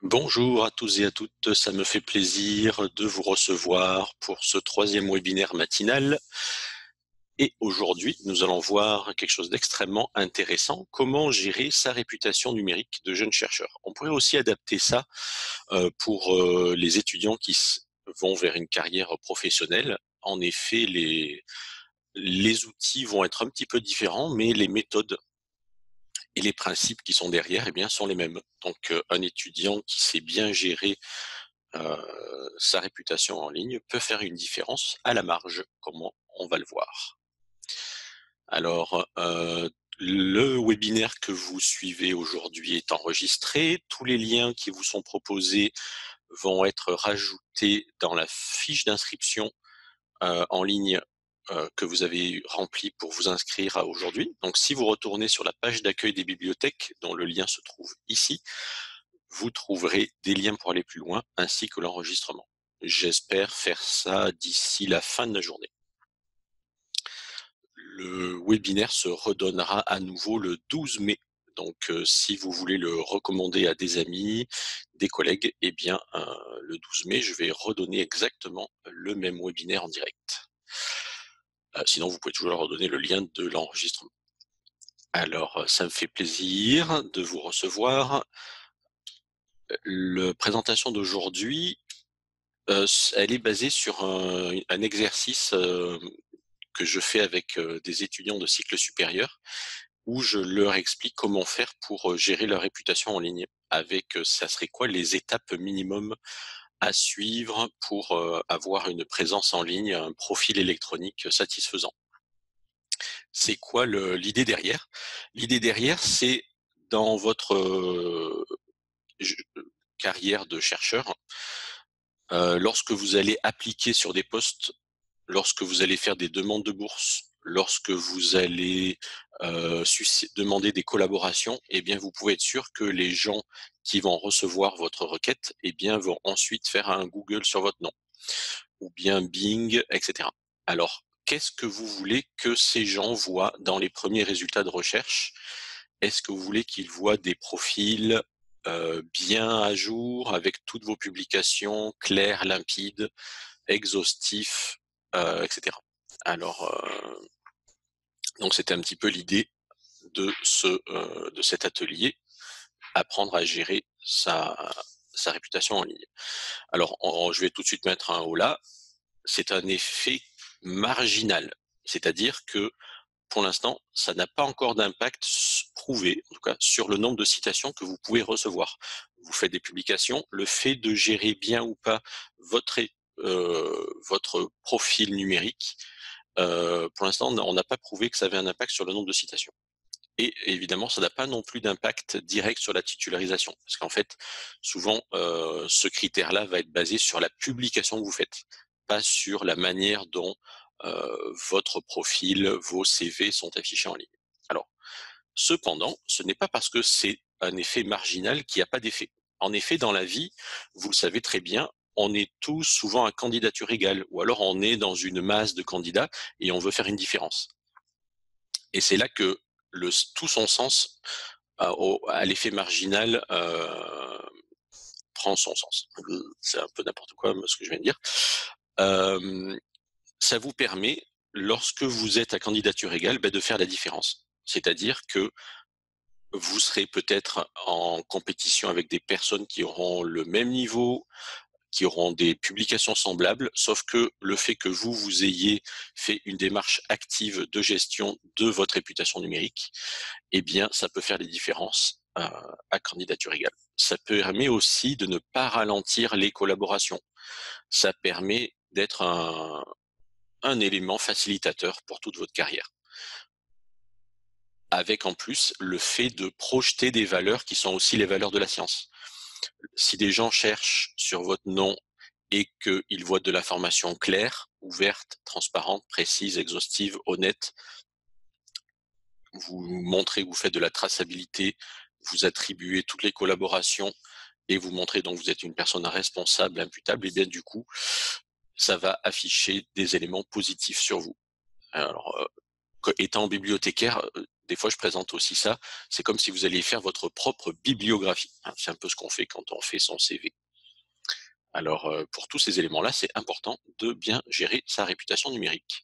Bonjour à tous et à toutes, ça me fait plaisir de vous recevoir pour ce troisième webinaire matinal. Et aujourd'hui, nous allons voir quelque chose d'extrêmement intéressant, comment gérer sa réputation numérique de jeune chercheur. On pourrait aussi adapter ça pour les étudiants qui vont vers une carrière professionnelle. En effet, les outils vont être un petit peu différents, mais les méthodes et les principes qui sont derrière, eh bien, sont les mêmes. Donc, un étudiant qui sait bien gérer sa réputation en ligne peut faire une différence à la marge, comme on va le voir. Alors, le webinaire que vous suivez aujourd'hui est enregistré. Tous les liens qui vous sont proposés vont être rajoutés dans la fiche d'inscription en ligne que vous avez remplie pour vous inscrire à aujourd'hui. Donc, si vous retournez sur la page d'accueil des bibliothèques, dont le lien se trouve ici, vous trouverez des liens pour aller plus loin, ainsi que l'enregistrement. J'espère faire ça d'ici la fin de la journée. Le webinaire se redonnera à nouveau le 12 mai. Donc, si vous voulez le recommander à des amis, des collègues, eh bien, le 12 mai, je vais redonner exactement le même webinaire en direct. Sinon, vous pouvez toujours leur redonner le lien de l'enregistrement. Alors, ça me fait plaisir de vous recevoir. La présentation d'aujourd'hui, elle est basée sur un exercice que je fais avec des étudiants de cycle supérieur, où je leur explique comment faire pour gérer leur réputation en ligne, avec ça serait quoi les étapes minimum à suivre pour avoir une présence en ligne, un profil électronique satisfaisant. C'est quoi l'idée derrière? L'idée derrière, c'est dans votre carrière de chercheur, lorsque vous allez appliquer sur des postes, lorsque vous allez faire des demandes de bourse, lorsque vous allez demander des collaborations, eh bien, vous pouvez être sûr que les gens qui vont recevoir votre requête, eh bien, vont ensuite faire un Google sur votre nom, ou bien Bing, etc. Alors, qu'est-ce que vous voulez que ces gens voient dans les premiers résultats de recherche? Est-ce que vous voulez qu'ils voient des profils bien à jour, avec toutes vos publications claires, limpides, exhaustifs, etc. Alors, donc c'était un petit peu l'idée de cet atelier, apprendre à gérer sa réputation en ligne. Alors, je vais tout de suite mettre un haut là. C'est un effet marginal, c'est-à-dire que pour l'instant, ça n'a pas encore d'impact prouvé, en tout cas, sur le nombre de citations que vous pouvez recevoir. Vous faites des publications, le fait de gérer bien ou pas votre, votre profil numérique, pour l'instant, on n'a pas prouvé que ça avait un impact sur le nombre de citations. Et évidemment, ça n'a pas non plus d'impact direct sur la titularisation, parce qu'en fait, souvent, ce critère-là va être basé sur la publication que vous faites, pas sur la manière dont votre profil, vos CV sont affichés en ligne. Alors, cependant, ce n'est pas parce que c'est un effet marginal qu'il n'y a pas d'effet. En effet, dans la vie, vous le savez très bien, on est tous souvent à candidature égale, ou alors on est dans une masse de candidats et on veut faire une différence. Et c'est là que tout son sens à l'effet marginal prend son sens. C'est un peu n'importe quoi ce que je viens de dire. Ça vous permet, lorsque vous êtes à candidature égale, de faire la différence. C'est-à-dire que vous serez peut-être en compétition avec des personnes qui auront le même niveau, qui auront des publications semblables, sauf que le fait que vous ayez fait une démarche active de gestion de votre réputation numérique, eh bien, ça peut faire des différences à candidature égale. Ça permet aussi de ne pas ralentir les collaborations. Ça permet d'être un élément facilitateur pour toute votre carrière. Avec en plus le fait de projeter des valeurs qui sont aussi les valeurs de la science. Si des gens cherchent sur votre nom et qu'ils voient de l'information claire, ouverte, transparente, précise, exhaustive, honnête, vous montrez que vous faites de la traçabilité, vous attribuez toutes les collaborations et vous montrez donc que vous êtes une personne responsable, imputable, et bien du coup, ça va afficher des éléments positifs sur vous. Alors, étant bibliothécaire, des fois je présente aussi ça, c'est comme si vous alliez faire votre propre bibliographie, hein. C'est un peu ce qu'on fait quand on fait son CV. Alors, pour tous ces éléments-là, c'est important de bien gérer sa réputation numérique.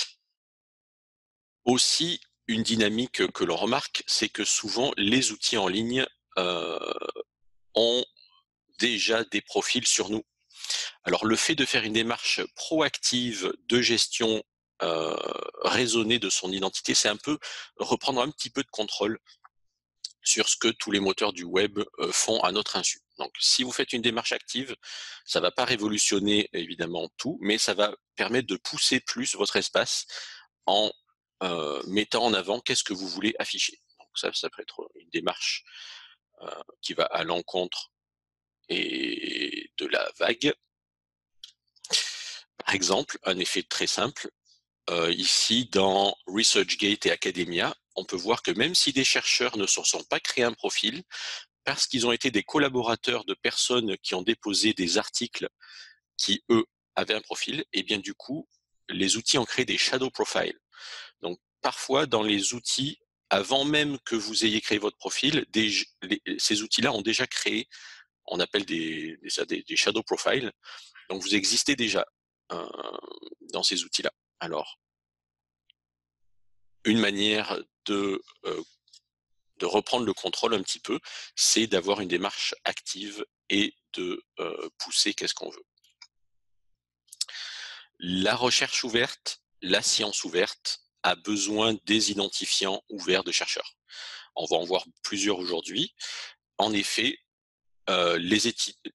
Aussi, une dynamique que l'on remarque, c'est que souvent les outils en ligne, heu, ont déjà des profils sur nous. Alors le fait de faire une démarche proactive de gestion, heu, raisonnée de son identité, c'est un peu reprendre un petit peu de contrôle sur ce que tous les moteurs du web, font à notre insu. Donc si vous faites une démarche active, ça va pas révolutionner évidemment tout, mais ça va permettre de pousser plus votre espace en, mettant en avant qu'est-ce que vous voulez afficher. Donc ça peut être une démarche, qui va à l'encontre et de la vague. Par exemple, un effet très simple, ici dans ResearchGate et Academia, on peut voir que même si des chercheurs ne se sont pas créés un profil, parce qu'ils ont été des collaborateurs de personnes qui ont déposé des articles qui, eux, avaient un profil, et bien du coup, les outils ont créé des shadow profiles. Donc parfois, dans les outils, avant même que vous ayez créé votre profil, ces outils-là ont déjà créé, on appelle des shadow profiles, donc vous existez déjà euh, dans ces outils-là. Alors, une manière de reprendre le contrôle un petit peu, c'est d'avoir une démarche active et de pousser qu'est-ce qu'on veut. La recherche ouverte, la science ouverte a besoin des identifiants ouverts de chercheurs. On va en voir plusieurs aujourd'hui. En effet, les,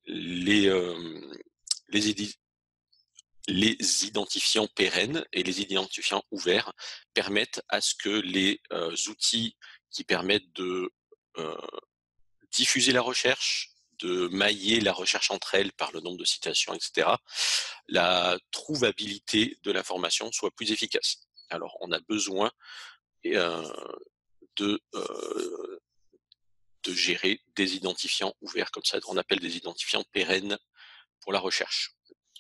les identifiants pérennes et les identifiants ouverts permettent à ce que les outils qui permettent de euh, diffuser la recherche, de mailler la recherche entre elles par le nombre de citations, etc., la trouvabilité de l'information soit plus efficace. Alors, on a besoin euh, de, euh, de gérer des identifiants ouverts comme ça, on appelle des identifiants pérennes pour la recherche.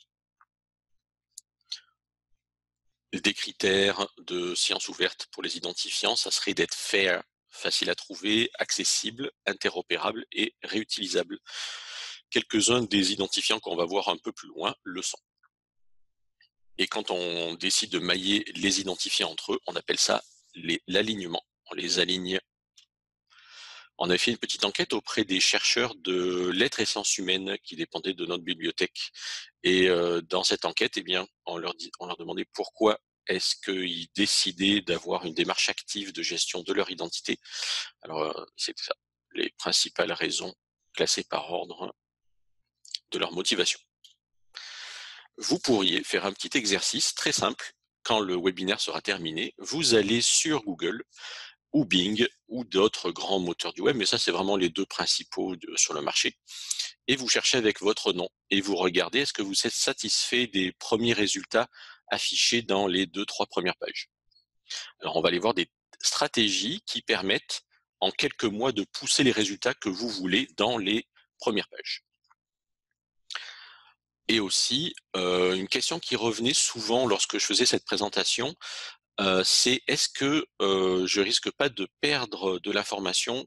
Des critères de science ouverte pour les identifiants, ça serait d'être fair, facile à trouver, accessible, interopérable et réutilisable. Quelques-uns des identifiants qu'on va voir un peu plus loin le sont. Et quand on décide de mailler les identifiants entre eux, on appelle ça l'alignement. On les aligne. On a fait une petite enquête auprès des chercheurs de lettres et sciences humaines qui dépendaient de notre bibliothèque. Et dans cette enquête, eh bien, on leur demandait pourquoi est-ce qu'ils décidaient d'avoir une démarche active de gestion de leur identité. Alors, c'était ça, les principales raisons classées par ordre de leur motivation. Vous pourriez faire un petit exercice très simple. Quand le webinaire sera terminé, vous allez sur Google ou Bing ou d'autres grands moteurs du web, mais ça c'est vraiment les deux principaux sur le marché, et vous cherchez avec votre nom et vous regardez est-ce que vous êtes satisfait des premiers résultats affichés dans les 2-3 premières pages. Alors on va aller voir des stratégies qui permettent en quelques mois de pousser les résultats que vous voulez dans les premières pages. Et aussi, une question qui revenait souvent lorsque je faisais cette présentation, c'est est-ce que je risque pas de perdre de l'information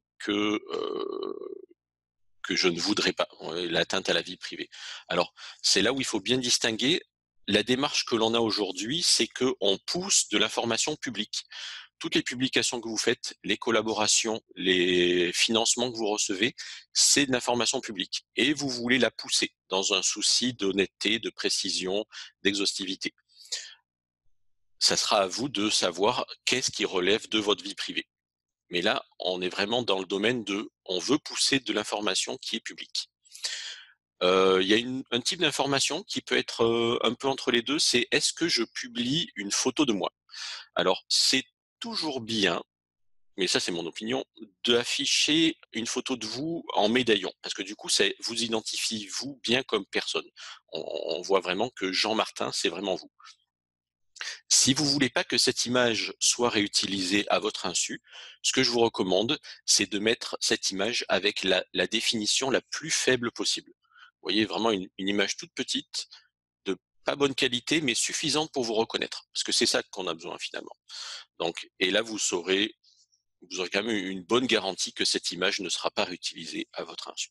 que je ne voudrais pas, l'atteinte à la vie privée. Alors, c'est là où il faut bien distinguer. La démarche que l'on a aujourd'hui, c'est qu'on pousse de l'information publique. Toutes les publications que vous faites, les collaborations, les financements que vous recevez, c'est de l'information publique. Et vous voulez la pousser dans un souci d'honnêteté, de précision, d'exhaustivité. Ça sera à vous de savoir qu'est-ce qui relève de votre vie privée. Mais là, on est vraiment dans le domaine on veut pousser de l'information qui est publique. Il y a un type d'information qui peut être un peu entre les deux, c'est est-ce que je publie une photo de moi? Alors, c'est toujours bien, mais ça c'est mon opinion, d'afficher une photo de vous en médaillon, parce que du coup, ça vous identifie vous bien comme personne. On voit vraiment que Jean Martin, c'est vraiment vous. Si vous voulez pas que cette image soit réutilisée à votre insu, ce que je vous recommande, c'est de mettre cette image avec la définition la plus faible possible. Vous voyez, vraiment une image toute petite, de pas bonne qualité, mais suffisante pour vous reconnaître. Parce que c'est ça qu'on a besoin finalement. Donc, et là, vous saurez vous aurez quand même une bonne garantie que cette image ne sera pas réutilisée à votre insu.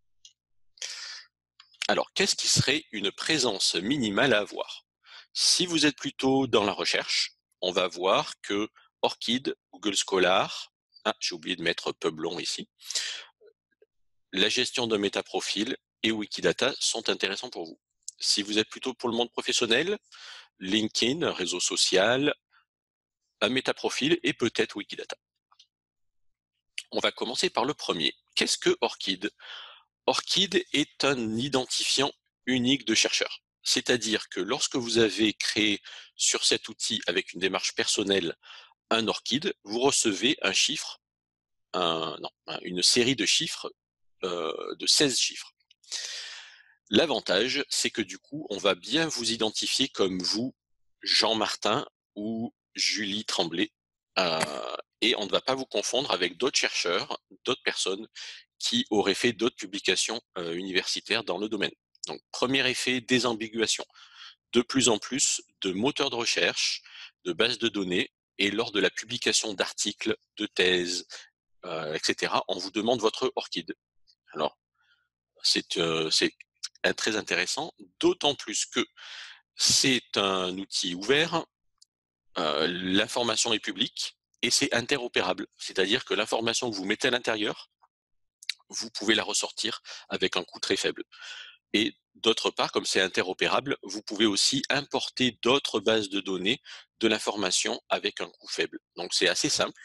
Alors, qu'est-ce qui serait une présence minimale à avoir? Si vous êtes plutôt dans la recherche, on va voir que ORCID, Google Scholar, j'ai oublié de mettre Publon ici, la gestion d'un métaprofil et Wikidata sont intéressants pour vous. Si vous êtes plutôt pour le monde professionnel, LinkedIn, réseau social, un métaprofil et peut-être Wikidata. On va commencer par le premier. Qu'est-ce que ORCID? ORCID est un identifiant unique de chercheur. C'est-à-dire que lorsque vous avez créé sur cet outil avec une démarche personnelle un ORCID, vous recevez un chiffre, une série de chiffres, de 16 chiffres. L'avantage, c'est que du coup, on va bien vous identifier comme vous, Jean Martin ou Julie Tremblay, et on ne va pas vous confondre avec d'autres chercheurs, d'autres personnes qui auraient fait d'autres publications universitaires dans le domaine. Donc, premier effet, désambiguation. De plus en plus de moteurs de recherche, de bases de données, et lors de la publication d'articles, de thèses, etc., on vous demande votre ORCID. Alors, c'est très intéressant, d'autant plus que c'est un outil ouvert, l'information est publique et c'est interopérable. C'est-à-dire que l'information que vous mettez à l'intérieur, vous pouvez la ressortir avec un coût très faible. Et d'autre part, comme c'est interopérable, vous pouvez aussi importer d'autres bases de données de l'information avec un coût faible. Donc c'est assez simple.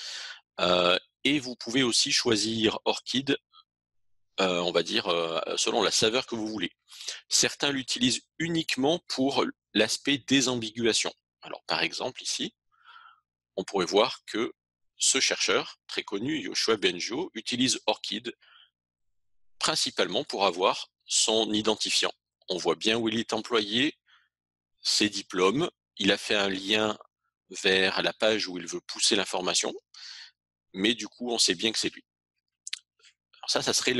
Et vous pouvez aussi choisir ORCID, on va dire, selon la saveur que vous voulez. Certains l'utilisent uniquement pour l'aspect désambiguation. Alors par exemple ici, on pourrait voir que ce chercheur très connu, Yoshua Bengio, utilise ORCID principalement pour avoir son identifiant. On voit bien où il est employé, ses diplômes, il a fait un lien vers la page où il veut pousser l'information, mais du coup on sait bien que c'est lui. Alors ça serait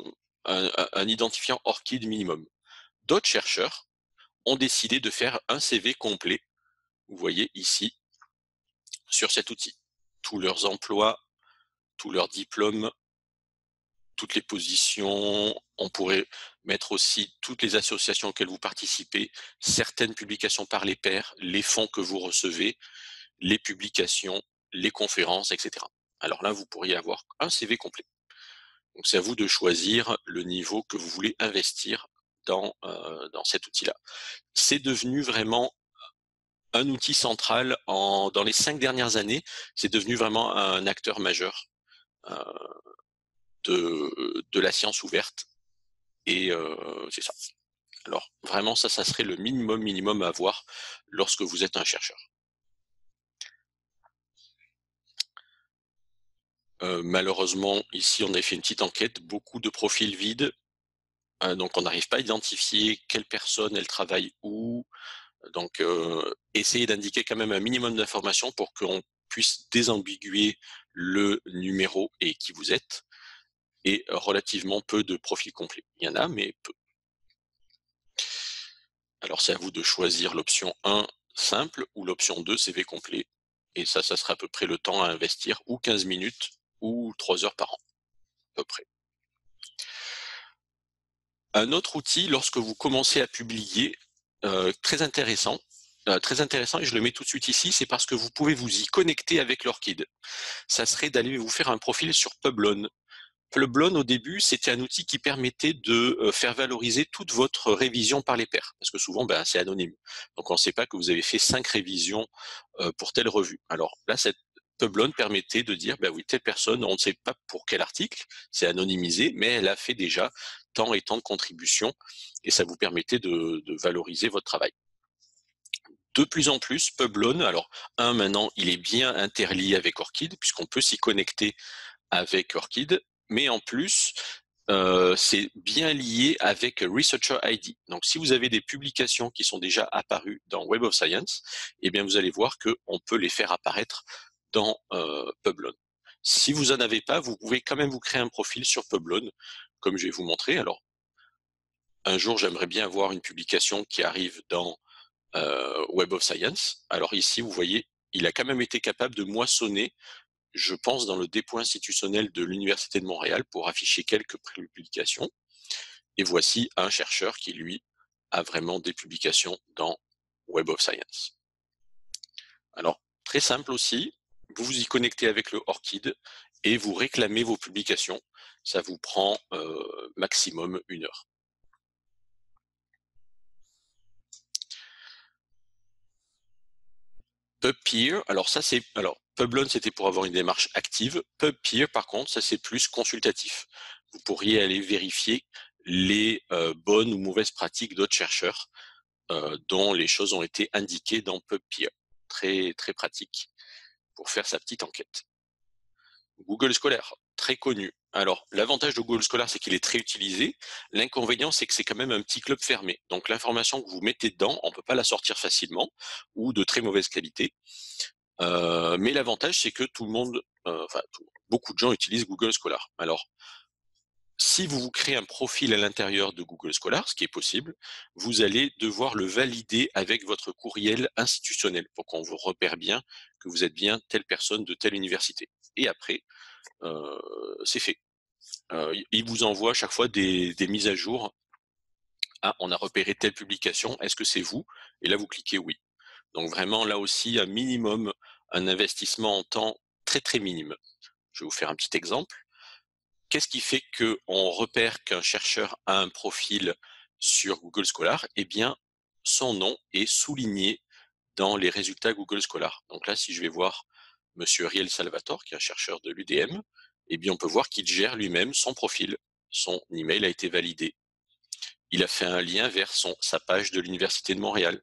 un identifiant ORCID minimum. D'autres chercheurs ont décidé de faire un CV complet, vous voyez ici, sur cet outil. Tous leurs emplois, tous leurs diplômes, toutes les positions, on pourrait mettre aussi toutes les associations auxquelles vous participez, certaines publications par les pairs, les fonds que vous recevez, les publications, les conférences, etc. Alors là, vous pourriez avoir un CV complet. Donc c'est à vous de choisir le niveau que vous voulez investir dans cet outil-là. C'est devenu vraiment un outil central dans les 5 dernières années, c'est devenu vraiment un acteur majeur euh, de la science ouverte. Et c'est ça. Alors vraiment, ça serait le minimum à avoir lorsque vous êtes un chercheur. Malheureusement, ici, on a fait une petite enquête, beaucoup de profils vides, donc on n'arrive pas à identifier quelle personne elle travaille où. Donc, essayez d'indiquer quand même un minimum d'informations pour qu'on puisse désambiguer le numéro et qui vous êtes, et relativement peu de profils complets. Il y en a, mais peu. Alors, c'est à vous de choisir l'option 1 simple ou l'option 2 CV complet. Et ça sera à peu près le temps à investir, ou 15 minutes, ou 3 heures par an, à peu près. Un autre outil, lorsque vous commencez à publier, très intéressant, et je le mets tout de suite ici, c'est parce que vous pouvez vous y connecter avec l'ORCID. Ça serait d'aller vous faire un profil sur Publon. Publon, au début, c'était un outil qui permettait de faire valoriser toute votre révision par les pairs, parce que souvent, c'est anonyme. Donc, on ne sait pas que vous avez fait 5 révisions pour telle revue. Alors là, cette Publon permettait de dire, oui, telle personne, on ne sait pas pour quel article, c'est anonymisé, mais elle a fait déjà tant et tant de contributions, et ça vous permettait de valoriser votre travail. De plus en plus, Publon, alors maintenant, il est bien interlié avec ORCID, puisqu'on peut s'y connecter avec ORCID, mais en plus, c'est bien lié avec Researcher ID. Donc, si vous avez des publications qui sont déjà apparues dans Web of Science, eh bien, vous allez voir qu'on peut les faire apparaître dans Publon. Si vous n'en avez pas, vous pouvez quand même vous créer un profil sur Publon, comme je vais vous montrer. Alors, un jour, j'aimerais bien avoir une publication qui arrive dans Web of Science. Alors ici, vous voyez, il a quand même été capable de moissonner je pense dans le dépôt institutionnel de l'Université de Montréal pour afficher quelques publications. Et voici un chercheur qui, lui, a vraiment des publications dans Web of Science. Alors, très simple aussi, vous vous y connectez avec le ORCID et vous réclamez vos publications. Ça vous prend maximum 1 heure. PubPeer, alors ça c'est, alors Publon c'était pour avoir une démarche active. PubPeer par contre, ça c'est plus consultatif. Vous pourriez aller vérifier les bonnes ou mauvaises pratiques d'autres chercheurs dont les choses ont été indiquées dans PubPeer. Très très pratique pour faire sa petite enquête. Google Scholar, très connu. Alors, l'avantage de Google Scholar, c'est qu'il est très utilisé. L'inconvénient, c'est que c'est quand même un petit club fermé. Donc, l'information que vous mettez dedans, on ne peut pas la sortir facilement ou de très mauvaise qualité. Mais l'avantage, c'est que tout le monde, beaucoup de gens utilisent Google Scholar. Alors, si vous vous créez un profil à l'intérieur de Google Scholar, ce qui est possible, vous allez devoir le valider avec votre courriel institutionnel pour qu'on vous repère bien que vous êtes bien telle personne de telle université. Et après, c'est fait. Il vous envoie chaque fois des mises à jour. Ah, on a repéré telle publication, est-ce que c'est vous? Et là, vous cliquez oui. Donc vraiment, là aussi, un minimum, un investissement en temps très très minime. Je vais vous faire un petit exemple. Qu'est-ce qui fait qu'on repère qu'un chercheur a un profil sur Google Scholar? Eh bien, son nom est souligné dans les résultats Google Scholar. Donc là, si je vais voir Monsieur Riel Salvatore, qui est un chercheur de l'UDM, eh bien, on peut voir qu'il gère lui-même son profil. Son email a été validé. Il a fait un lien vers sa page de l'Université de Montréal.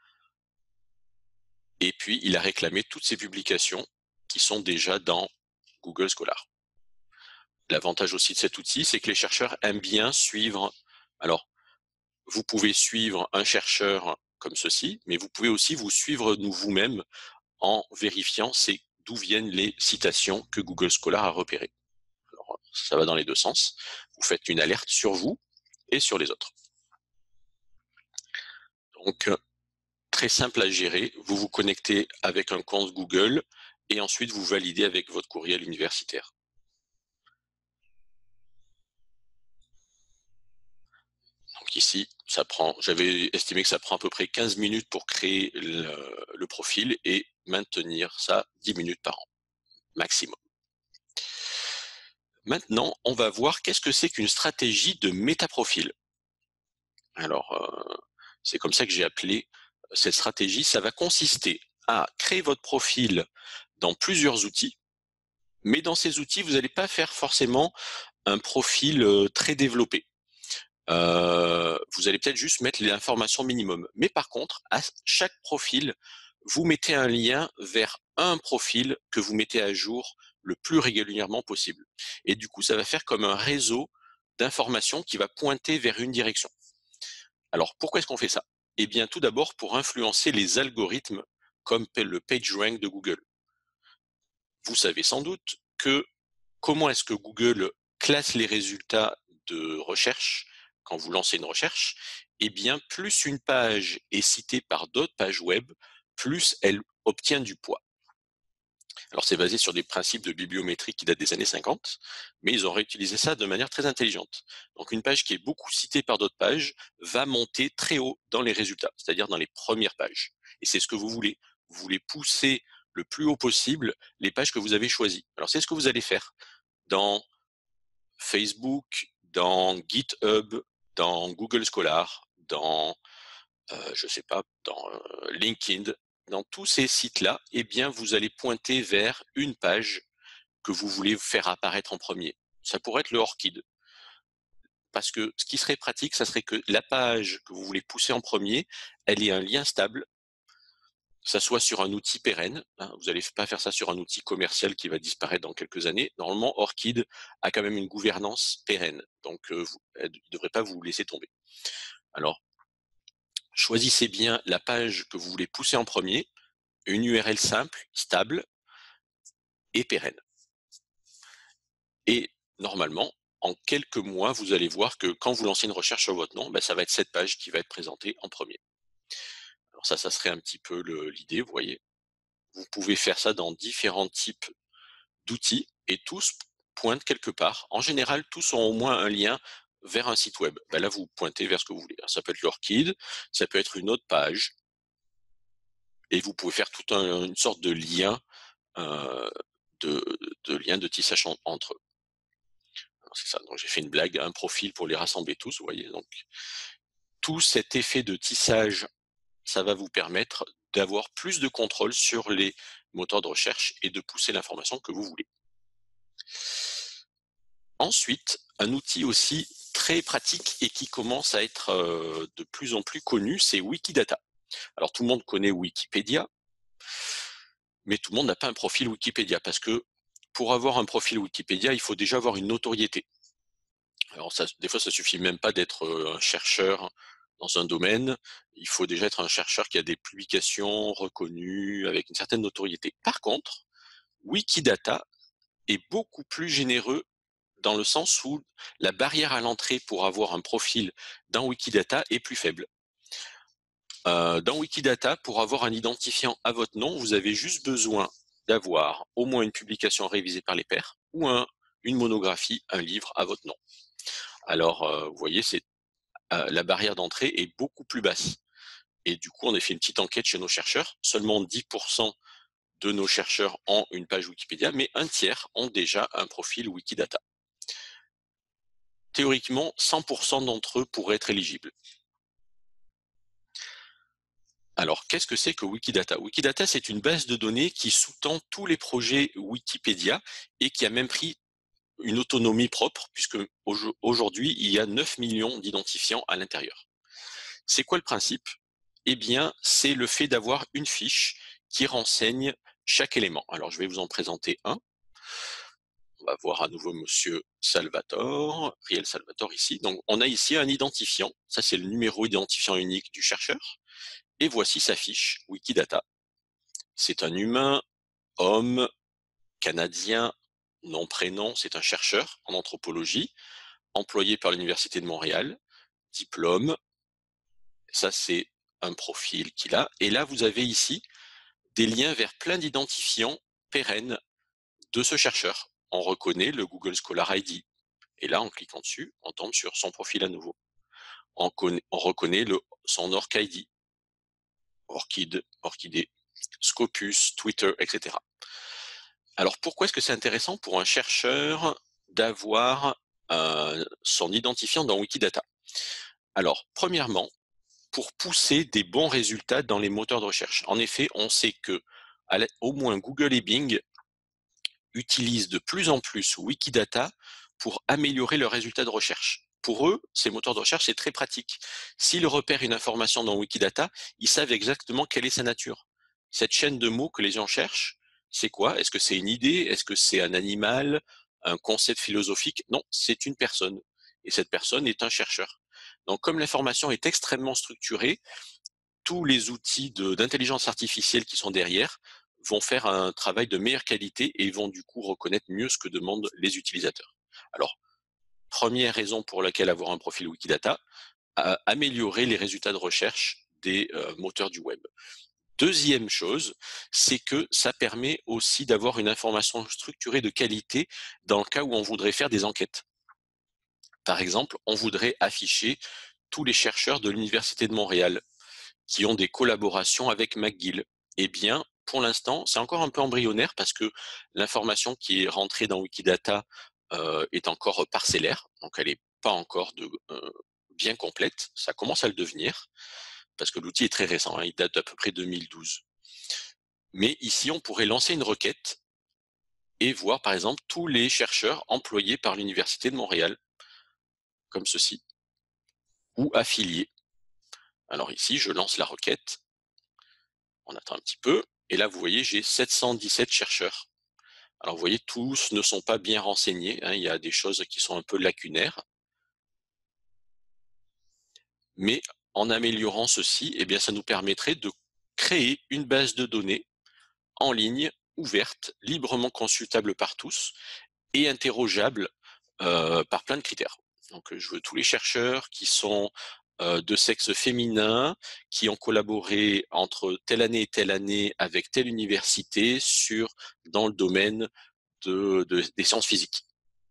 Et puis, il a réclamé toutes ses publications qui sont déjà dans Google Scholar. L'avantage aussi de cet outil, c'est que les chercheurs aiment bien suivre. Alors, vous pouvez suivre un chercheur comme ceci, mais vous pouvez aussi vous suivre vous-même en vérifiant d'où viennent les citations que Google Scholar a repérées. Alors, ça va dans les deux sens. Vous faites une alerte sur vous et sur les autres. Donc, très simple à gérer. Vous vous connectez avec un compte Google et ensuite vous validez avec votre courriel universitaire. Donc ici, j'avais estimé que ça prend à peu près 15 minutes pour créer le profil et maintenir ça 10 minutes par an, maximum. Maintenant, on va voir qu'est-ce que c'est qu'une stratégie de métaprofil. Alors, c'est comme ça que j'ai appelé cette stratégie. Ça va consister à créer votre profil dans plusieurs outils, mais dans ces outils, vous n'allez pas faire forcément un profil très développé. Vous allez peut-être juste mettre l'information minimum. Mais par contre, à chaque profil, vous mettez un lien vers un profil que vous mettez à jour le plus régulièrement possible. Et du coup, ça va faire comme un réseau d'informations qui va pointer vers une direction. Alors, pourquoi est-ce qu'on fait ça? Eh bien, tout d'abord, pour influencer les algorithmes comme le PageRank de Google. Vous savez sans doute que comment est-ce que Google classe les résultats de recherche quand vous lancez une recherche? Eh bien, plus une page est citée par d'autres pages web, plus elle obtient du poids. Alors, c'est basé sur des principes de bibliométrie qui datent des années 50, mais ils ont réutilisé ça de manière très intelligente. Donc, une page qui est beaucoup citée par d'autres pages va monter très haut dans les résultats, c'est-à-dire dans les premières pages. Et c'est ce que vous voulez. Vous voulez pousser le plus haut possible les pages que vous avez choisies. Alors, c'est ce que vous allez faire dans Facebook, dans GitHub, dans Google Scholar, dans, je sais pas, dans LinkedIn, dans tous ces sites-là, eh bien, vous allez pointer vers une page que vous voulez faire apparaître en premier. Ça pourrait être le ORCID. Parce que ce qui serait pratique, ça serait que la page que vous voulez pousser en premier, elle ait un lien stable, que ça soit sur un outil pérenne. Hein, vous n'allez pas faire ça sur un outil commercial qui va disparaître dans quelques années. Normalement, ORCID a quand même une gouvernance pérenne, donc elle ne devrait pas vous laisser tomber. Alors, choisissez bien la page que vous voulez pousser en premier, une URL simple, stable et pérenne. Et normalement, en quelques mois, vous allez voir que quand vous lancez une recherche sur votre nom, ben, ça va être cette page qui va être présentée en premier. Alors ça serait un petit peu l'idée, vous voyez. Vous pouvez faire ça dans différents types d'outils et tous pointent quelque part. En général, tous ont au moins un lien vers un site web. Ben là, vous pointez vers ce que vous voulez. Ça peut être l'Orchid, ça peut être une autre page, et vous pouvez faire toute une sorte de lien, euh, de, lien de tissage entre eux. C'est ça. Donc j'ai fait une blague, un profil pour les rassembler tous, vous voyez. Donc tout cet effet de tissage, ça va vous permettre d'avoir plus de contrôle sur les moteurs de recherche et de pousser l'information que vous voulez. Ensuite, un outil aussi très pratique et qui commence à être de plus en plus connu, c'est Wikidata. Alors tout le monde connaît Wikipédia, mais tout le monde n'a pas un profil Wikipédia, parce que pour avoir un profil Wikipédia, il faut déjà avoir une notoriété. Alors ça, des fois, ça suffit même pas d'être un chercheur dans un domaine, il faut déjà être un chercheur qui a des publications reconnues avec une certaine notoriété. Par contre, Wikidata est beaucoup plus généreux dans le sens où la barrière à l'entrée pour avoir un profil dans Wikidata est plus faible. Dans Wikidata, pour avoir un identifiant à votre nom, vous avez juste besoin d'avoir au moins une publication révisée par les pairs ou une monographie, un livre à votre nom. Alors, vous voyez, la barrière d'entrée est beaucoup plus basse. Et du coup, on a fait une petite enquête chez nos chercheurs. Seulement 10% de nos chercheurs ont une page Wikipédia, mais un tiers ont déjà un profil Wikidata. Théoriquement, 100% d'entre eux pourraient être éligibles. Alors, qu'est-ce que c'est que Wikidata? Wikidata, c'est une base de données qui sous-tend tous les projets Wikipédia et qui a même pris une autonomie propre, puisque aujourd'hui, il y a 9 millions d'identifiants à l'intérieur. C'est quoi le principe? Eh bien, c'est le fait d'avoir une fiche qui renseigne chaque élément. Alors, je vais vous en présenter un. On va voir à nouveau Monsieur Salvatore, Riel Salvatore ici. Donc, on a ici un identifiant. Ça, c'est le numéro identifiant unique du chercheur. Et voici sa fiche Wikidata. C'est un humain, homme, canadien, nom, prénom. C'est un chercheur en anthropologie, employé par l'Université de Montréal, diplôme. Ça, c'est un profil qu'il a. Et là, vous avez ici des liens vers plein d'identifiants pérennes de ce chercheur. On reconnaît le Google Scholar ID. Et là, en cliquant dessus, on tombe sur son profil à nouveau. On reconnaît son OrcID, Orchid, Orchidée, Scopus, Twitter, etc. Alors pourquoi est-ce que c'est intéressant pour un chercheur d'avoir son identifiant dans Wikidata? Alors, premièrement, pour pousser des bons résultats dans les moteurs de recherche. En effet, on sait que au moins Google et Bing utilisent de plus en plus Wikidata pour améliorer leurs résultats de recherche. Pour eux, ces moteurs de recherche, c'est très pratique. S'ils repèrent une information dans Wikidata, ils savent exactement quelle est sa nature. Cette chaîne de mots que les gens cherchent, c'est quoi? Est-ce que c'est une idée? Est-ce que c'est un animal? Un concept philosophique? Non, c'est une personne. Et cette personne est un chercheur. Donc, comme l'information est extrêmement structurée, tous les outils d'intelligence artificielle qui sont derrière vont faire un travail de meilleure qualité et vont du coup reconnaître mieux ce que demandent les utilisateurs. Alors, première raison pour laquelle avoir un profil Wikidata, améliorer les résultats de recherche des moteurs du web. Deuxième chose, c'est que ça permet aussi d'avoir une information structurée de qualité dans le cas où on voudrait faire des enquêtes. Par exemple, on voudrait afficher tous les chercheurs de l'Université de Montréal qui ont des collaborations avec McGill. Eh bien, pour l'instant, c'est encore un peu embryonnaire parce que l'information qui est rentrée dans Wikidata est encore parcellaire, donc elle n'est pas encore bien complète. Ça commence à le devenir parce que l'outil est très récent, hein, il date d'à peu près 2012. Mais ici, on pourrait lancer une requête et voir par exemple tous les chercheurs employés par l'Université de Montréal, comme ceci, ou affiliés. Alors ici, je lance la requête. On attend un petit peu. Et là, vous voyez, j'ai 717 chercheurs. Alors, vous voyez, tous ne sont pas bien renseignés. Hein, il y a des choses qui sont un peu lacunaires. Mais en améliorant ceci, eh bien, ça nous permettrait de créer une base de données en ligne, ouverte, librement consultable par tous et interrogeable par plein de critères. Donc, je veux tous les chercheurs qui sont de sexe féminin, qui ont collaboré entre telle année et telle année avec telle université dans le domaine des sciences physiques.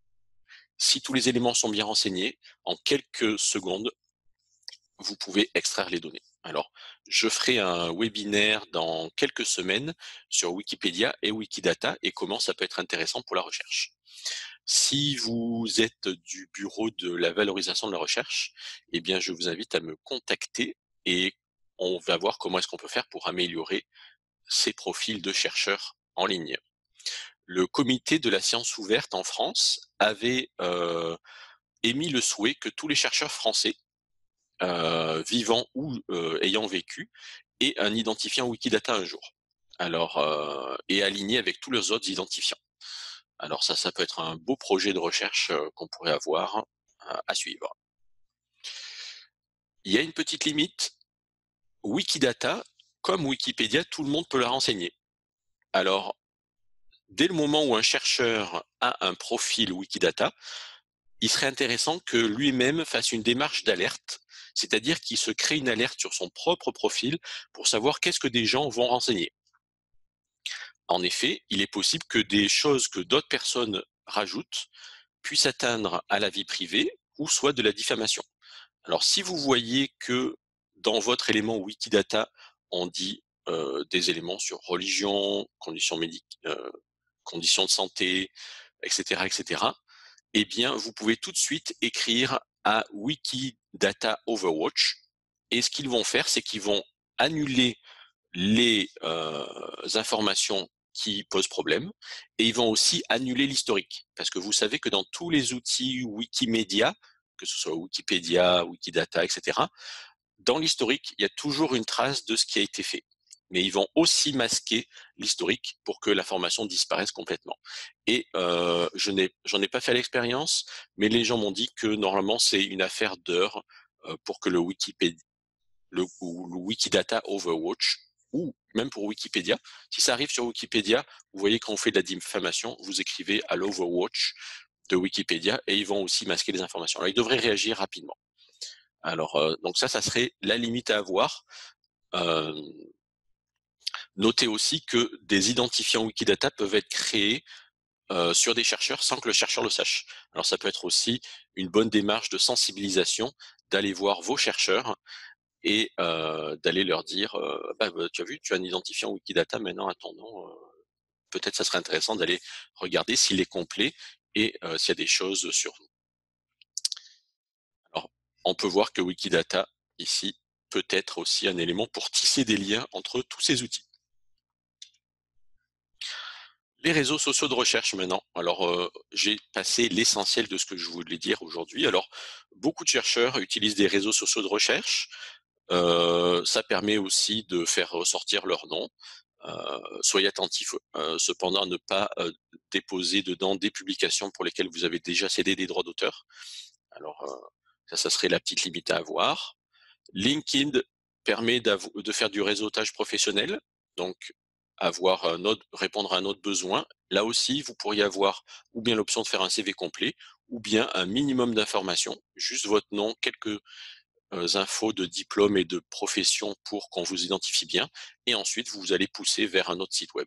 Si tous les éléments sont bien renseignés, en quelques secondes, vous pouvez extraire les données. Alors, je ferai un webinaire dans quelques semaines sur Wikipédia et Wikidata et comment ça peut être intéressant pour la recherche. Si vous êtes du bureau de la valorisation de la recherche, eh bien, je vous invite à me contacter et on va voir comment est-ce qu'on peut faire pour améliorer ces profils de chercheurs en ligne. Le comité de la science ouverte en France avait émis le souhait que tous les chercheurs français vivant ou ayant vécu aient un identifiant Wikidata un jour. Alors, et aligné avec tous leurs autres identifiants. Alors ça peut être un beau projet de recherche qu'on pourrait avoir à suivre. Il y a une petite limite. Wikidata, comme Wikipédia, tout le monde peut la renseigner. Alors, dès le moment où un chercheur a un profil Wikidata, il serait intéressant que lui-même fasse une démarche d'alerte, c'est-à-dire qu'il se crée une alerte sur son propre profil pour savoir qu'est-ce que des gens vont renseigner. En effet, il est possible que des choses que d'autres personnes rajoutent puissent atteindre à la vie privée ou soit de la diffamation. Alors, si vous voyez que dans votre élément Wikidata, on dit des éléments sur religion, conditions de santé, etc., etc., eh bien, vous pouvez tout de suite écrire à Wikidata Overwatch. Et ce qu'ils vont faire, c'est qu'ils vont annuler les informations qui posent problème et ils vont aussi annuler l'historique. Parce que vous savez que dans tous les outils Wikimedia, que ce soit Wikipédia, Wikidata, etc., dans l'historique, il y a toujours une trace de ce qui a été fait. Mais ils vont aussi masquer l'historique pour que l'information disparaisse complètement. Et j'en ai pas fait l'expérience, mais les gens m'ont dit que normalement c'est une affaire d'heures pour que le Wikidata Overwatch ou même pour Wikipédia. Si ça arrive sur Wikipédia, vous voyez quand on fait de la diffamation, vous écrivez à l'Overwatch de Wikipédia et ils vont aussi masquer les informations. Alors ils devraient réagir rapidement. Alors donc ça serait la limite à avoir. Euh, Notez aussi que des identifiants Wikidata peuvent être créés sur des chercheurs sans que le chercheur le sache. Alors ça peut être aussi une bonne démarche de sensibilisation d'aller voir vos chercheurs et d'aller leur dire tu as vu, tu as un identifiant Wikidata, maintenant attendons, peut-être ça serait intéressant d'aller regarder s'il est complet et s'il y a des choses sur vous. Alors, on peut voir que Wikidata, ici, peut être aussi un élément pour tisser des liens entre tous ces outils. Les réseaux sociaux de recherche maintenant. Alors, j'ai passé l'essentiel de ce que je voulais dire aujourd'hui. Alors, beaucoup de chercheurs utilisent des réseaux sociaux de recherche. Ça permet aussi de faire ressortir leur nom. Soyez attentifs cependant à ne pas déposer dedans des publications pour lesquelles vous avez déjà cédé des droits d'auteur. Alors, ça serait la petite limite à avoir. LinkedIn permet de faire du réseautage professionnel, donc répondre à un autre besoin. Là aussi, vous pourriez avoir ou bien l'option de faire un CV complet, ou bien un minimum d'informations, juste votre nom, quelques infos de diplôme et de profession pour qu'on vous identifie bien, et ensuite vous allez pousser vers un autre site web.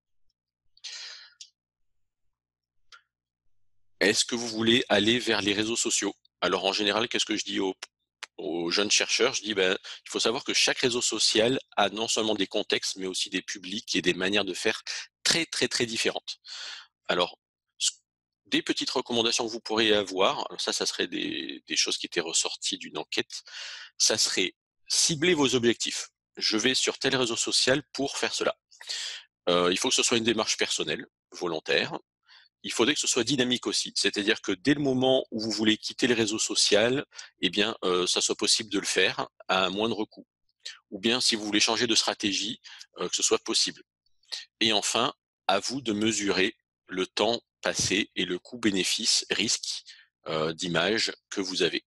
Est-ce que vous voulez aller vers les réseaux sociaux? Alors en général, qu'est-ce que je dis aux jeunes chercheurs? Je dis il faut savoir que chaque réseau social a non seulement des contextes, mais aussi des publics et des manières de faire très très très différentes. Alors, des petites recommandations que vous pourriez avoir, alors ça serait des choses qui étaient ressorties d'une enquête, ça serait cibler vos objectifs. Je vais sur tel réseau social pour faire cela. Il faut que ce soit une démarche personnelle, volontaire. Il faudrait que ce soit dynamique aussi, c'est-à-dire que dès le moment où vous voulez quitter le réseau social, eh bien, ça soit possible de le faire à un moindre coût. Ou bien, si vous voulez changer de stratégie, que ce soit possible. Et enfin, à vous de mesurer le temps passé et le coût bénéfice risque d'image que vous avez.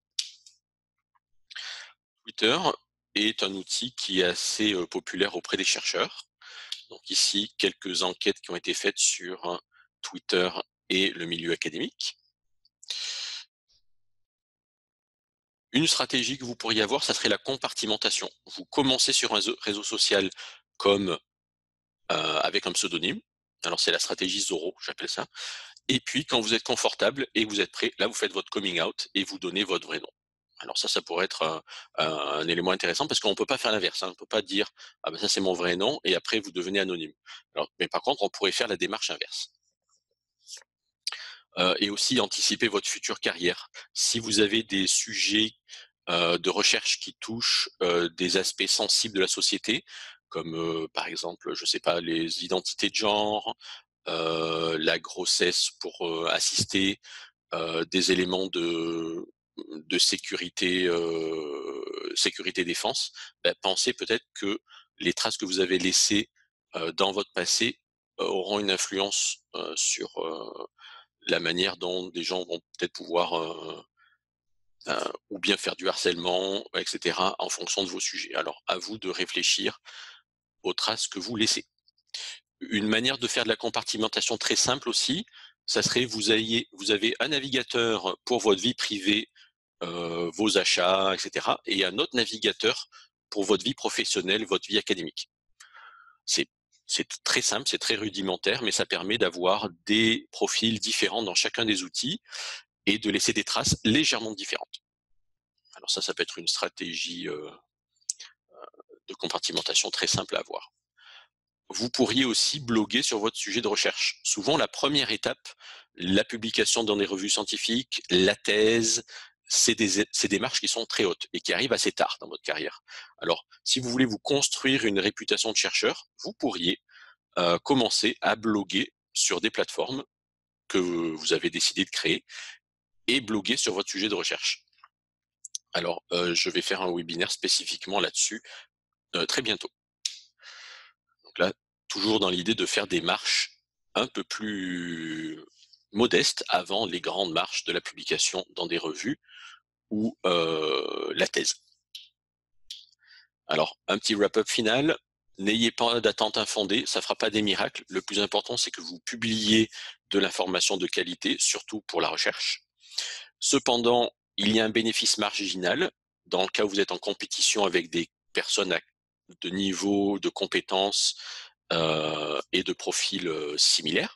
Twitter est un outil qui est assez populaire auprès des chercheurs. Donc ici, quelques enquêtes qui ont été faites sur Twitter et le milieu académique. Une stratégie que vous pourriez avoir, ça serait la compartimentation. Vous commencez sur un réseau social comme avec un pseudonyme. Alors c'est la stratégie Zorro, j'appelle ça. Et puis quand vous êtes confortable et que vous êtes prêt, là vous faites votre coming out et vous donnez votre vrai nom. Alors ça pourrait être un élément intéressant parce qu'on ne peut pas faire l'inverse. On ne peut pas dire ah ben ça c'est mon vrai nom et après vous devenez anonyme. Alors, mais par contre on pourrait faire la démarche inverse. Et aussi anticiper votre future carrière. Si vous avez des sujets de recherche qui touchent des aspects sensibles de la société, comme par exemple, je sais pas, les identités de genre, la grossesse pour assister, des éléments de sécurité, sécurité défense, pensez peut-être que les traces que vous avez laissées dans votre passé auront une influence sur la manière dont des gens vont peut-être pouvoir ou bien faire du harcèlement, etc., en fonction de vos sujets. Alors, à vous de réfléchir aux traces que vous laissez. Une manière de faire de la compartimentation très simple aussi, ça serait vous avez un navigateur pour votre vie privée, vos achats, etc., et un autre navigateur pour votre vie professionnelle, votre vie académique. C'est très simple, c'est très rudimentaire, mais ça permet d'avoir des profils différents dans chacun des outils et de laisser des traces légèrement différentes. Alors ça peut être une stratégie de compartimentation très simple à avoir. Vous pourriez aussi bloguer sur votre sujet de recherche. Souvent, la première étape, la publication dans des revues scientifiques, la thèse, c'est des démarches qui sont très hautes et qui arrivent assez tard dans votre carrière. Alors, si vous voulez vous construire une réputation de chercheur, vous pourriez commencer à bloguer sur des plateformes que vous avez décidé de créer et bloguer sur votre sujet de recherche. Alors, je vais faire un webinaire spécifiquement là-dessus très bientôt. Donc là, toujours dans l'idée de faire des marches un peu plus modestes avant les grandes marches de la publication dans des revues ou la thèse. Alors, un petit wrap-up final. N'ayez pas d'attente infondée, ça ne fera pas des miracles. Le plus important, c'est que vous publiez de l'information de qualité, surtout pour la recherche. Cependant, il y a un bénéfice marginal dans le cas où vous êtes en compétition avec des personnes de niveau, de compétences et de profils similaires.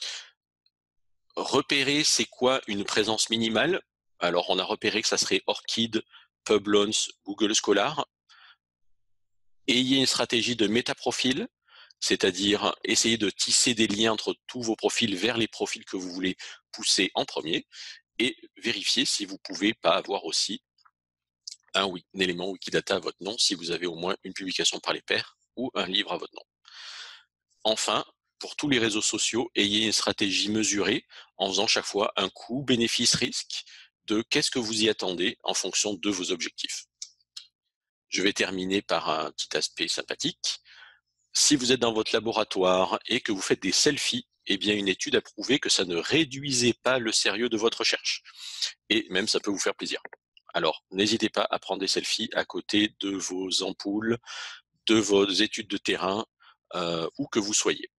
Repérer, c'est quoi une présence minimale? Alors, on a repéré que ça serait ORCID, Publons, Google Scholar. Ayez une stratégie de métaprofil, c'est-à-dire essayer de tisser des liens entre tous vos profils vers les profils que vous voulez pousser en premier, et vérifier si vous pouvez pas avoir aussi un élément Wikidata à votre nom, si vous avez au moins une publication par les pairs ou un livre à votre nom. Enfin, pour tous les réseaux sociaux, ayez une stratégie mesurée en faisant chaque fois un coût, bénéfice, risque de qu'est-ce que vous y attendez en fonction de vos objectifs. Je vais terminer par un petit aspect sympathique. Si vous êtes dans votre laboratoire et que vous faites des selfies, eh bien une étude a prouvé que ça ne réduisait pas le sérieux de votre recherche. Et même ça peut vous faire plaisir. Alors, n'hésitez pas à prendre des selfies à côté de vos ampoules, de vos études de terrain, où que vous soyez.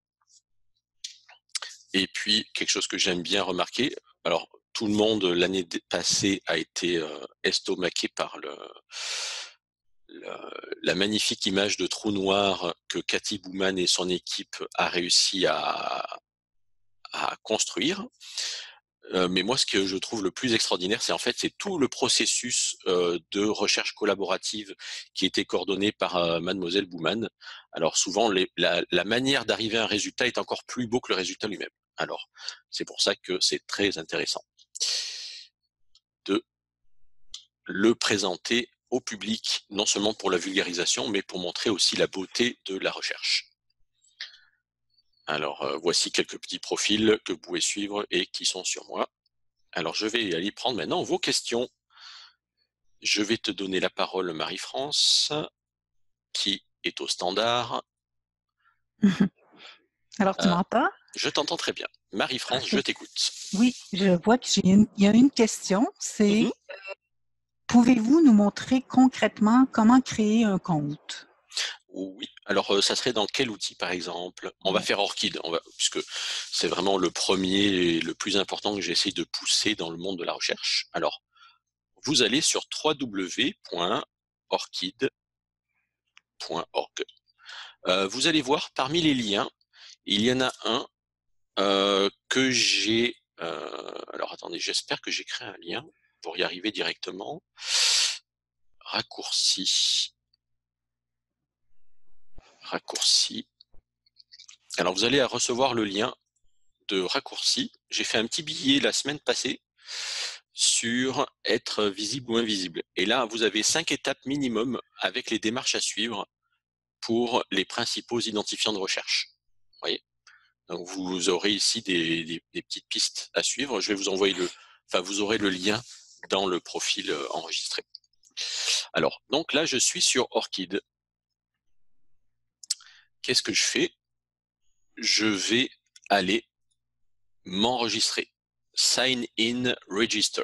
Et puis, quelque chose que j'aime bien remarquer, alors tout le monde l'année passée a été estomaqué par la magnifique image de trou noir que Cathy Bouman et son équipe a réussi à construire. Mais moi, ce que je trouve le plus extraordinaire, c'est tout le processus de recherche collaborative qui était coordonné par Mademoiselle Bouman. Alors souvent, la manière d'arriver à un résultat est encore plus beau que le résultat lui-même. Alors, c'est pour ça que c'est très intéressant de le présenter au public, non seulement pour la vulgarisation, mais pour montrer aussi la beauté de la recherche. Alors, voici quelques petits profils que vous pouvez suivre et qui sont sur moi. Alors, je vais aller prendre maintenant vos questions. Je vais te donner la parole, Marie-France, qui est au standard. Alors, tu m'entends? Je t'entends très bien. Marie-France, je t'écoute. Oui, je vois qu'il y a une question, c'est Mhm. pouvez-vous nous montrer concrètement comment créer un compte? Oui. Alors, ça serait dans quel outil, par exemple? On va faire ORCID, puisque c'est vraiment le premier et le plus important que j'essaie de pousser dans le monde de la recherche. Alors, vous allez sur www.orchid.org. Vous allez voir parmi les liens, il y en a un que j'ai... alors attendez, j'espère que j'ai créé un lien pour y arriver directement. Raccourci. Alors vous allez recevoir le lien de raccourci. J'ai fait un petit billet la semaine passée sur être visible ou invisible. Et là, vous avez 5 étapes minimum avec les démarches à suivre pour les principaux identifiants de recherche. Vous voyez ? Donc vous aurez ici des petites pistes à suivre. Je vais vous envoyer vous aurez le lien dans le profil enregistré. Alors, donc là, je suis sur Orchid. Qu'est-ce que je fais? Je vais aller m'enregistrer. Sign in register.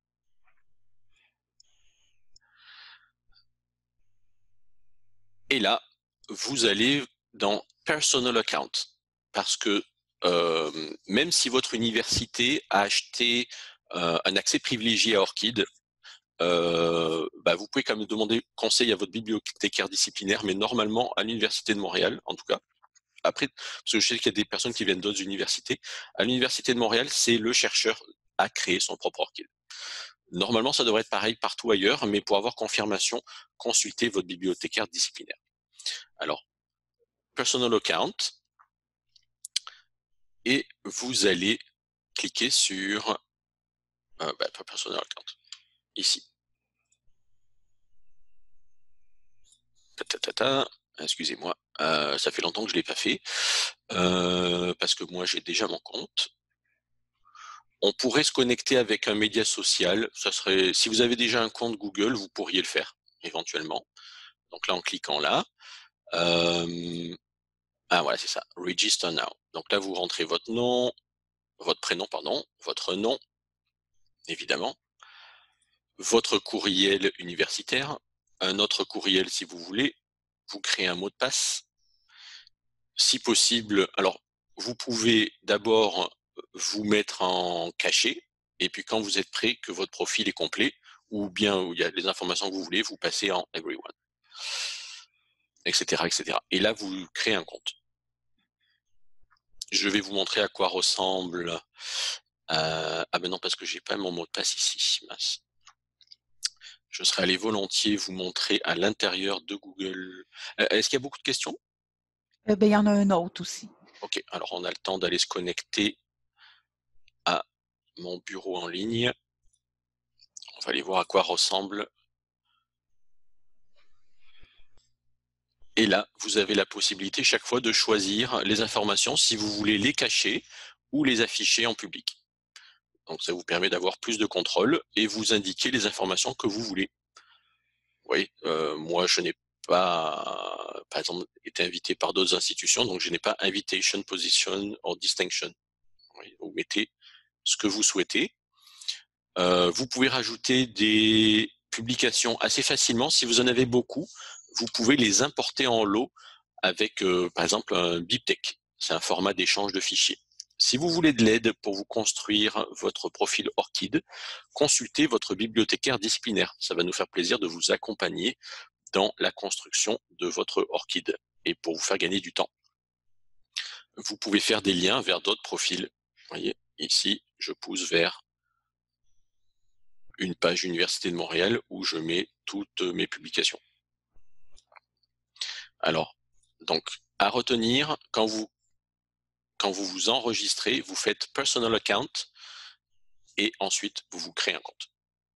Et là, vous allez dans Personal Account. Parce que même si votre université a acheté un accès privilégié à Orchid, vous pouvez quand même demander conseil à votre bibliothécaire disciplinaire, mais normalement, à l'Université de Montréal, en tout cas, après, parce que je sais qu'il y a des personnes qui viennent d'autres universités, à l'Université de Montréal, c'est le chercheur à créer son propre Orchid. Normalement, ça devrait être pareil partout ailleurs, mais pour avoir confirmation, consultez votre bibliothécaire disciplinaire. Alors, Personal Account, et vous allez cliquer sur Personal Account, ici. Excusez-moi, ça fait longtemps que je ne l'ai pas fait, parce que moi j'ai déjà mon compte. On pourrait se connecter avec un média social, ça serait, si vous avez déjà un compte Google, vous pourriez le faire, éventuellement. Donc là, en cliquant là, voilà, c'est ça, Register Now. Donc là, vous rentrez votre nom, votre prénom, pardon, votre nom, évidemment, votre courriel universitaire, un autre courriel si vous voulez, vous créez un mot de passe. Si possible, alors vous pouvez d'abord vous mettre en cachet, et puis quand vous êtes prêt, que votre profil est complet, ou bien où il y a les informations que vous voulez, vous passez en Everyone, etc., etc. Et là, vous créez un compte. Je vais vous montrer à quoi ressemble... non, parce que j'ai pas mon mot de passe ici, mince. Je serais allé volontiers vous montrer à l'intérieur de Google. Est-ce qu'il y a beaucoup de questions? Il y en a un autre aussi. Ok, alors on a le temps d'aller se connecter à mon bureau en ligne. On va aller voir à quoi ressemble. Et là, vous avez la possibilité chaque fois de choisir les informations si vous voulez les cacher ou les afficher en public. Donc ça vous permet d'avoir plus de contrôle et vous indiquer les informations que vous voulez. Oui, moi je n'ai pas, par exemple, été invité par d'autres institutions, donc je n'ai pas invitation, position or distinction. Oui, vous mettez ce que vous souhaitez. Vous pouvez rajouter des publications assez facilement. Si vous en avez beaucoup, vous pouvez les importer en lot avec, par exemple, un BibTeX. C'est un format d'échange de fichiers. Si vous voulez de l'aide pour vous construire votre profil Orchid, consultez votre bibliothécaire disciplinaire. Ça va nous faire plaisir de vous accompagner dans la construction de votre Orchid et pour vous faire gagner du temps. Vous pouvez faire des liens vers d'autres profils. Vous voyez, ici, je pousse vers une page Université de Montréal où je mets toutes mes publications. Alors, donc, à retenir, quand vous vous enregistrez, vous faites Personal Account et ensuite vous vous créez un compte.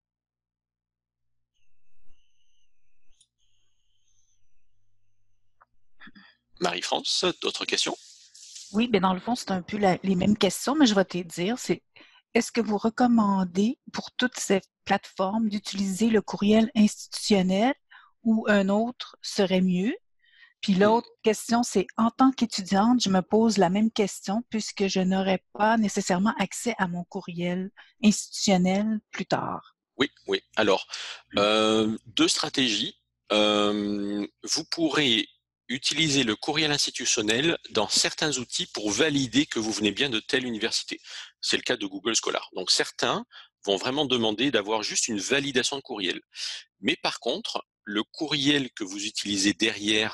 Marie-France, d'autres questions? Oui, bien dans le fond, c'est un peu les mêmes questions, mais je vais te dire, est-ce que vous recommandez pour toutes ces plateformes d'utiliser le courriel institutionnel ou un autre serait mieux? Puis l'autre question, c'est en tant qu'étudiante, je me pose la même question puisque je n'aurai pas nécessairement accès à mon courriel institutionnel plus tard. Oui, oui. Alors, deux stratégies. Vous pourrez utiliser le courriel institutionnel dans certains outils pour valider que vous venez bien de telle université. C'est le cas de Google Scholar. Donc certains vont vraiment demander d'avoir juste une validation de courriel. Mais par contre, le courriel que vous utilisez derrière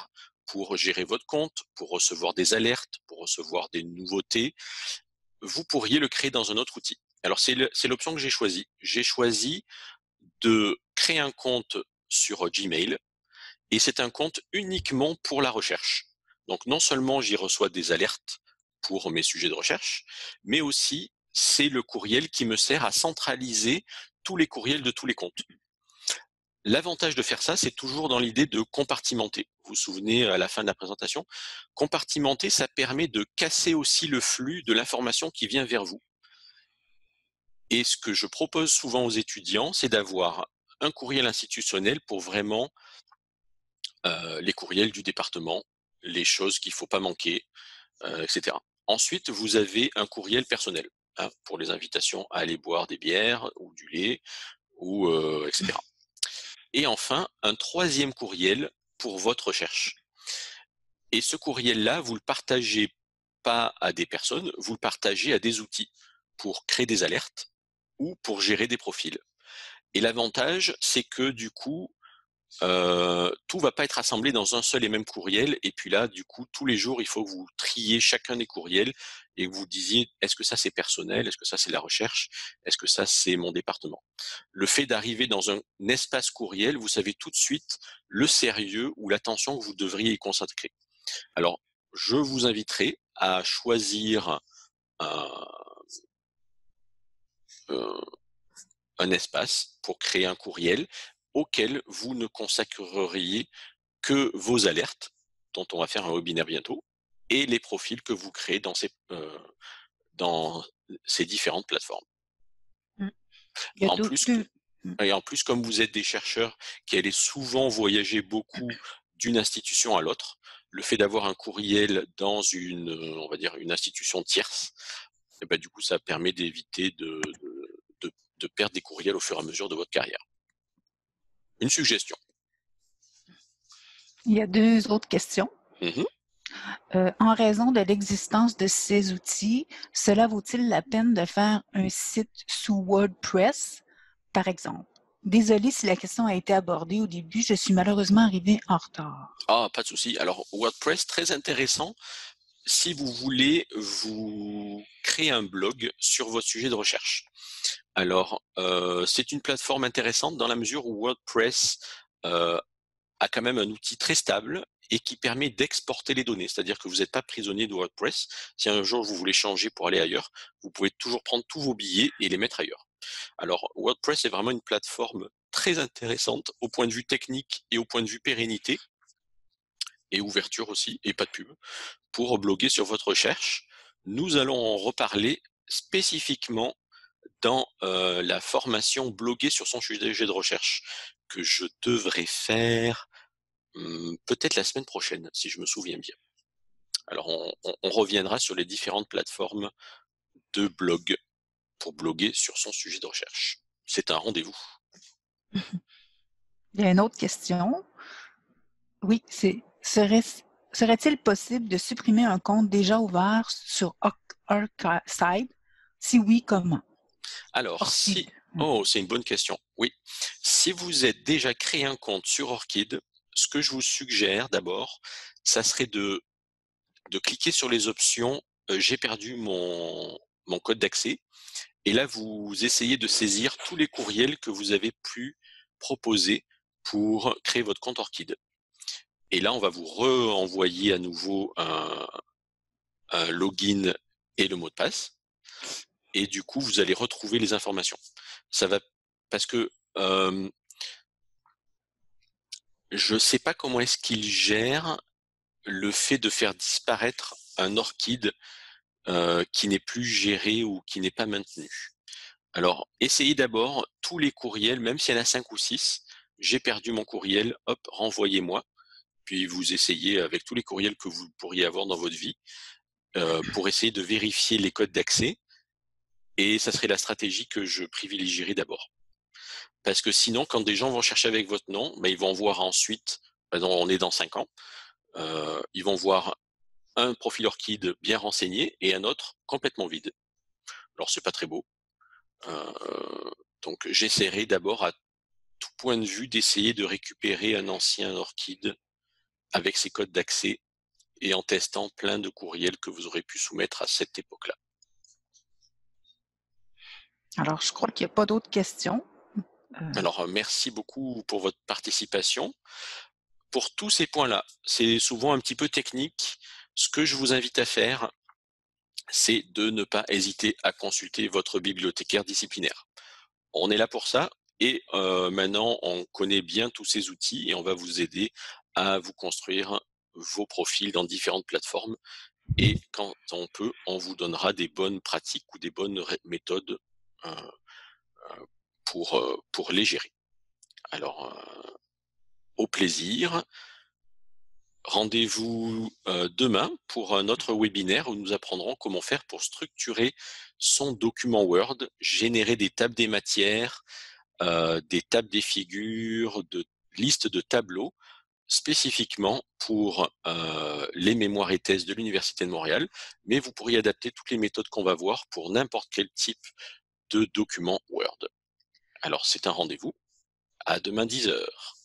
pour gérer votre compte, pour recevoir des alertes, pour recevoir des nouveautés, vous pourriez le créer dans un autre outil. Alors c'est l'option que j'ai choisie. J'ai choisi de créer un compte sur Gmail et c'est un compte uniquement pour la recherche. Donc non seulement j'y reçois des alertes pour mes sujets de recherche, mais aussi c'est le courriel qui me sert à centraliser tous les courriels de tous les comptes. L'avantage de faire ça, c'est toujours dans l'idée de compartimenter. Vous vous souvenez à la fin de la présentation, compartimenter, ça permet de casser aussi le flux de l'information qui vient vers vous. Et ce que je propose souvent aux étudiants, c'est d'avoir un courriel institutionnel pour vraiment les courriels du département, les choses qu'il ne faut pas manquer, etc. Ensuite, vous avez un courriel personnel pour les invitations à aller boire des bières ou du lait, ou etc. Et enfin, un troisième courriel pour votre recherche. Et ce courriel-là, vous le partagez pas à des personnes, vous le partagez à des outils pour créer des alertes ou pour gérer des profils. Et l'avantage, c'est que du coup, tout va pas être assemblé dans un seul et même courriel. Et puis là, du coup, tous les jours, il faut que vous triez chacun des courriels et que vous disiez, est-ce que ça c'est personnel? Est-ce que ça c'est la recherche? Est-ce que ça c'est mon département? Le fait d'arriver dans un espace courriel, vous savez tout de suite le sérieux ou l'attention que vous devriez y consacrer. Alors, je vous inviterai à choisir un, euh, un espace pour créer un courriel auquel vous ne consacreriez que vos alertes, dont on va faire un webinaire bientôt, et les profils que vous créez dans ces différentes plateformes. Il y a En deux, plus, deux- et en plus, comme vous êtes des chercheurs qui allez souvent voyager beaucoup d'une institution à l'autre, le fait d'avoir un courriel dans on va dire, une institution tierce, et ben, du coup, ça permet d'éviter de perdre des courriels au fur et à mesure de votre carrière. Une suggestion. il y a deux autres questions. Mhm. En raison de l'existence de ces outils, cela vaut-il la peine de faire un site sous WordPress, par exemple? Désolée si la question a été abordée au début, je suis malheureusement arrivée en retard. Ah, pas de souci. Alors, WordPress, très intéressant si vous voulez vous créer un blog sur votre sujet de recherche. Alors, c'est une plateforme intéressante dans la mesure où WordPress a quand même un outil très stable et qui permet d'exporter les données. C'est-à-dire que vous n'êtes pas prisonnier de WordPress. Si un jour vous voulez changer pour aller ailleurs, vous pouvez toujours prendre tous vos billets et les mettre ailleurs. Alors, WordPress est vraiment une plateforme très intéressante au point de vue technique et au point de vue pérennité et ouverture aussi, et pas de pub, pour bloguer sur votre recherche. Nous allons en reparler spécifiquement dans la formation bloguer sur son sujet de recherche que je devrais faire peut-être la semaine prochaine, si je me souviens bien. Alors, on reviendra sur les différentes plateformes de blog pour bloguer sur son sujet de recherche. C'est un rendez-vous. Il y a une autre question. Oui, serait-il possible de supprimer un compte déjà ouvert sur Arcside? Si oui, comment? Alors, Orchid. c'est une bonne question. Oui. Si vous êtes déjà créé un compte sur Orchid, ce que je vous suggère d'abord, ça serait de cliquer sur les options j'ai perdu mon code d'accès. Et là, vous essayez de saisir tous les courriels que vous avez pu proposer pour créer votre compte Orchid. Et là, on va vous renvoyer à nouveau un login et le mot de passe. Et du coup, vous allez retrouver les informations. Ça va parce que je ne sais pas comment est-ce qu'il gère le fait de faire disparaître un Orchid qui n'est plus géré ou qui n'est pas maintenu. Alors, essayez d'abord tous les courriels, même s'il y en a 5 ou 6. J'ai perdu mon courriel, hop, renvoyez-moi. Puis vous essayez avec tous les courriels que vous pourriez avoir dans votre vie pour essayer de vérifier les codes d'accès. Et ça serait la stratégie que je privilégierais d'abord. Parce que sinon, quand des gens vont chercher avec votre nom, ben, ils vont voir ensuite, par exemple, on est dans 5 ans, ils vont voir un profil Orchid bien renseigné et un autre complètement vide. Alors, c'est pas très beau. Donc, j'essaierai d'abord à tout point de vue d'essayer de récupérer un ancien Orchid avec ces codes d'accès et en testant plein de courriels que vous aurez pu soumettre à cette époque-là. Alors, je crois qu'il n'y a pas d'autres questions. Alors, merci beaucoup pour votre participation. Pour tous ces points-là, c'est souvent un petit peu technique. Ce que je vous invite à faire, c'est de ne pas hésiter à consulter votre bibliothécaire disciplinaire. On est là pour ça et maintenant, on connaît bien tous ces outils et on va vous aider à vous construire vos profils dans différentes plateformes. Et quand on peut, on vous donnera des bonnes pratiques ou des bonnes méthodes euh, pour les gérer. Alors, au plaisir. Rendez-vous demain pour un autre webinaire où nous apprendrons comment faire pour structurer son document Word, générer des tables des matières, des tables des figures, de listes de tableaux spécifiquement pour les mémoires et thèses de l'Université de Montréal, mais vous pourriez adapter toutes les méthodes qu'on va voir pour n'importe quel type de document Word. Alors c'est un rendez-vous, à demain 10h.